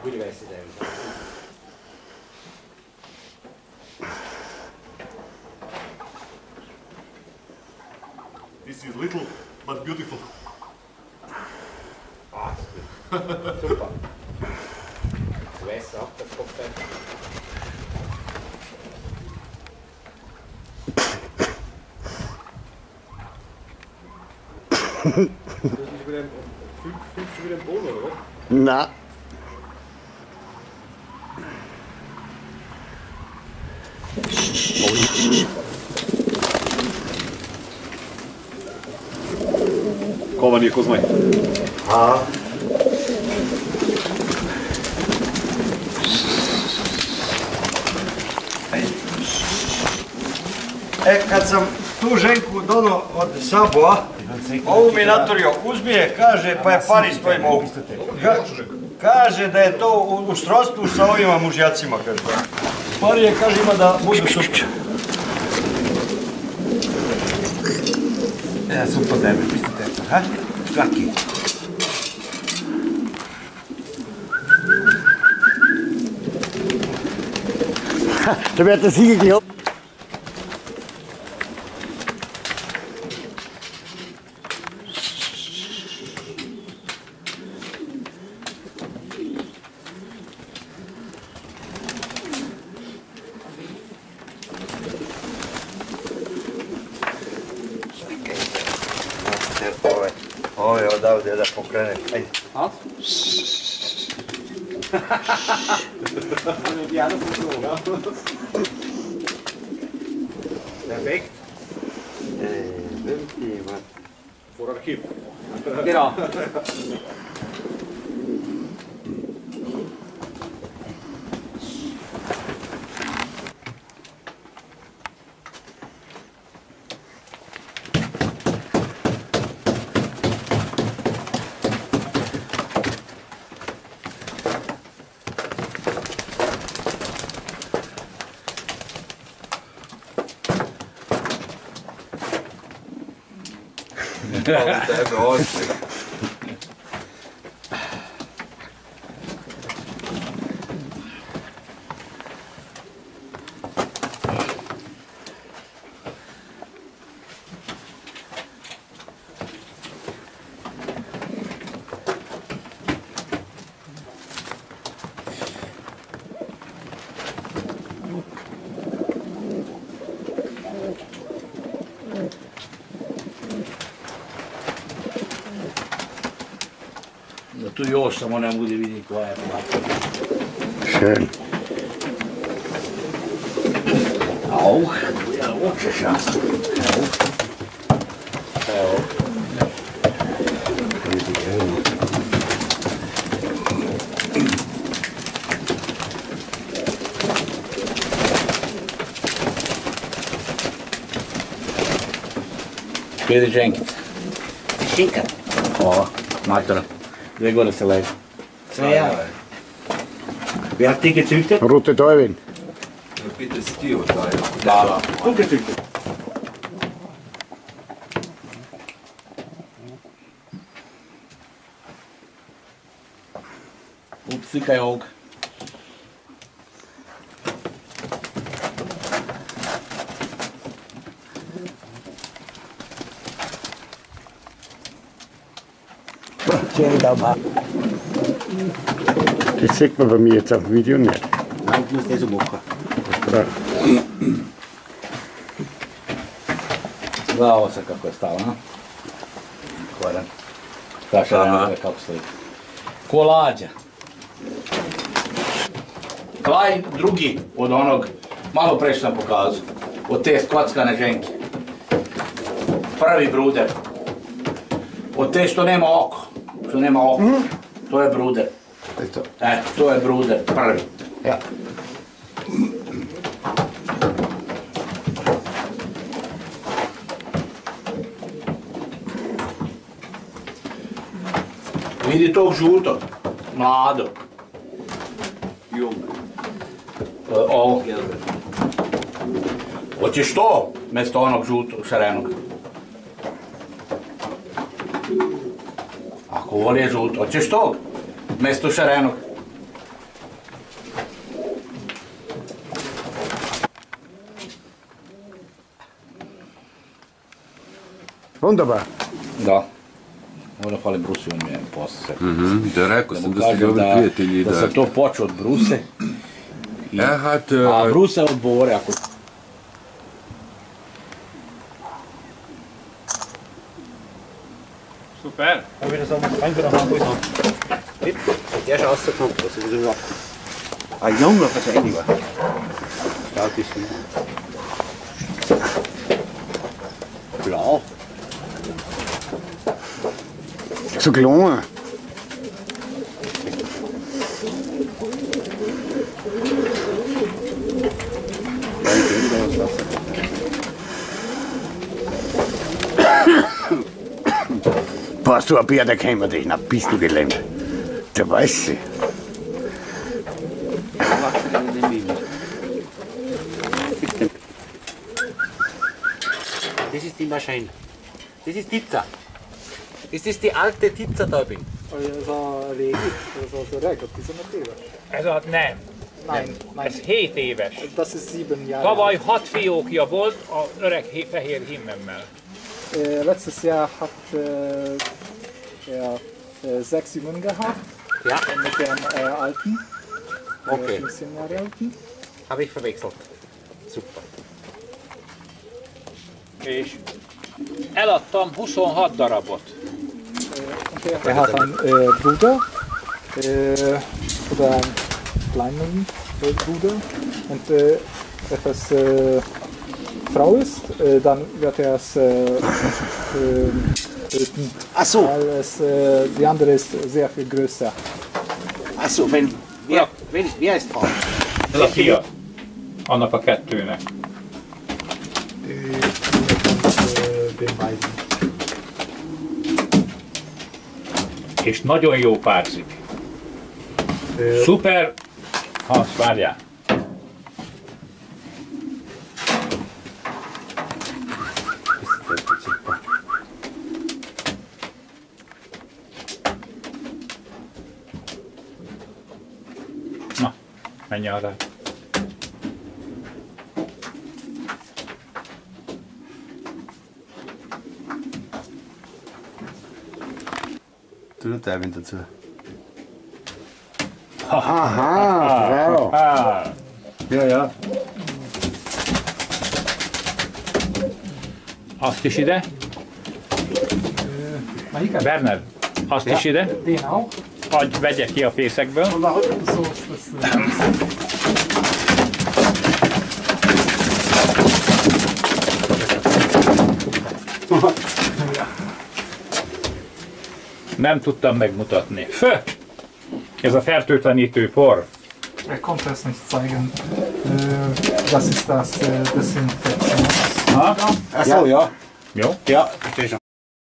This is little but beautiful. Super. Wässer ab, das kommt dann. Fünfst du wieder im Boden, oder? Na. Kovan je ko zmaj. Kad sam tu ženku dono od Saboa, ovu mi naturio, uzmi je, kaže, pa je Paris tvojim ovu. Kaže da je to u srodstvu sa ovima mužjacima, kaže. Pari je, kaže, ima da budu super. Ja sam po tebe, pustite, ha? Štraki. Da wird das hingeklappt. Ovo je odavde da pokrene. Ajde. A? Perfekt. For arkiv. Genau. Tebe oči. Tu još samo ne mogu da vidim koja je plata. Schön. Au, ja hoćeš ja. Evo. Vidi ženkica. Šika. O, matora. Dve gore se leži. Sve ja. Ja ti gezüchtet? Rote Teufel. Bitte si ti od taj. Da. Du gezüchtet. Upsikaj ovog. Das sieht man bei mir jetzt auf dem Video nicht. Nein, du musst das so machen. Da. Glava se kako je stala, a? Koren. Kaša ne kako stoji. Ko lađa. Klaj drugi od onog, malo pre sam pokazao, od te skockane ženke. Prvi bruder. Od te što nema oko. Što nema oko. To je bruder. To je bruder, prvi. Ja. Vidi tog žutog, mladog. Ovo. Hoćeš to, mjesto onog žutog, šarenog? Ako voli je žuto, hoćeš tog, mjesto šarenog? Wunderbar. Da. Moram fali Brusi, on mi je posle. Da rekao sam da ste Kažem dobri prijatelji. da se to počeo od Bruse. A Brusa od Bore, ako... Super. Haben wir das auch noch reingenommen? Der ist rausgekommen, das ist so. Ah, Junge, was ist eigentlich? Ja, das ist blau. Zu klein. Passt du ein Bier, da kämen wir dich, na bist du gelähmt. Der weiß sie. Das ist die Maschine. Das ist Tizza. Das ist die alte Tizza-Täubin. Ez nem. Nein, Ez 7 éves. das ist 7 Jahre Tavaly 6 fiókja volt az öreg fehér himmemmel. alt. Letztes Jahr hat er 6 Jungen gehabt. Ja. Mit dem alten. Okay. 15 Jahre alten. Habe ich verwechselt. Super. És eladtam 26 darabot. Und er hat einen Bruder. Oder einen kleinen Bruder. Und wenn das Frau ist, dann wird er es töten. Ach so. Weil es, die andere ist sehr viel größer. Achso, wer ist Frau? Ez a fia. Annak a kettőnek. Den beiden. És nagyon jó párzik. Szuper. Azt várjál. Na, menj arra. Tu noch Teilwind dazu. Aha, bravo. Ja, ja. Azt is ide. Bernard, azt is ide. Den auch. Adj, vegye ki a fészekből. So ist das. Nem tudtam megmutatni. Fö! Ez a fertőtlenítő por. Er konnte es nicht zeigen. Das ist das Desinfektions. Ach so, ja. Jó? Ja, verstehe schon.